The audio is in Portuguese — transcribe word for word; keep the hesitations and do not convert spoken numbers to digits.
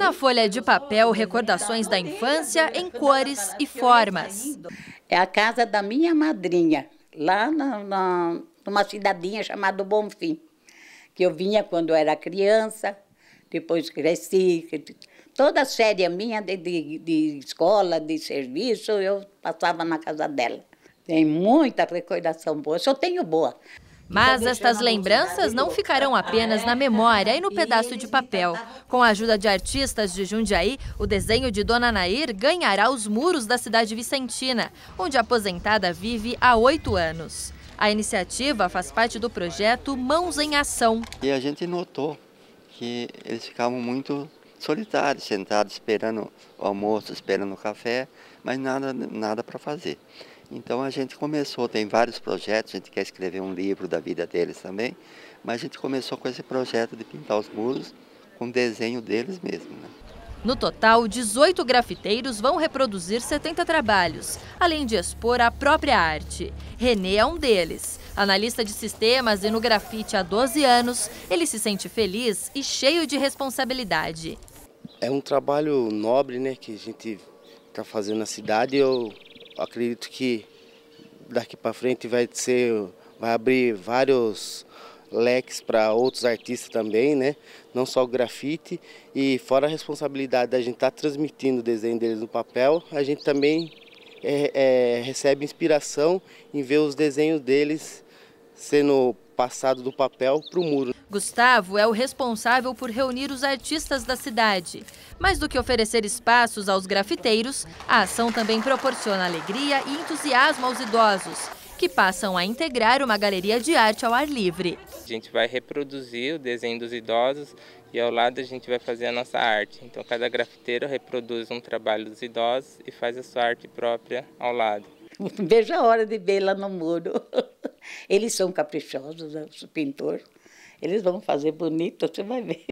Na folha de papel, recordações da infância em cores e formas. É a casa da minha madrinha, lá na, na, numa cidadinha chamada Bonfim, que eu vinha quando eu era criança, depois cresci. Toda a série minha de, de, de escola, de serviço, eu passava na casa dela. Tem muita recordação boa, só tenho boa. Mas estas lembranças não ficarão apenas na memória e no pedaço de papel. Com a ajuda de artistas de Jundiaí, o desenho de Dona Nair ganhará os muros da cidade vicentina, onde a aposentada vive há oito anos. A iniciativa faz parte do projeto Mãos em Ação. E a gente notou que eles ficavam muito solitários, sentados esperando o almoço, esperando o café, mas nada, nada para fazer. Então a gente começou, tem vários projetos, a gente quer escrever um livro da vida deles também, mas a gente começou com esse projeto de pintar os muros com desenho deles mesmo, né? No total, dezoito grafiteiros vão reproduzir setenta trabalhos, além de expor a própria arte. Renê é um deles. Analista de sistemas e no grafite há doze anos, ele se sente feliz e cheio de responsabilidade. É um trabalho nobre, né, que a gente está fazendo na cidade. Eu acredito que daqui para frente vai ser, vai abrir vários leques para outros artistas também, né? Não só o grafite. E fora a responsabilidade da gente estar tá transmitindo o desenho deles no papel, a gente também é, é, recebe inspiração em ver os desenhos deles sendo passado do papel para o muro. Gustavo é o responsável por reunir os artistas da cidade. Mais do que oferecer espaços aos grafiteiros, a ação também proporciona alegria e entusiasmo aos idosos, que passam a integrar uma galeria de arte ao ar livre. A gente vai reproduzir o desenho dos idosos e ao lado a gente vai fazer a nossa arte. Então cada grafiteiro reproduz um trabalho dos idosos e faz a sua arte própria ao lado. Vejo a hora de ver lá no muro. Eles são caprichosos, os pintores. Eles vão fazer bonito, você vai ver.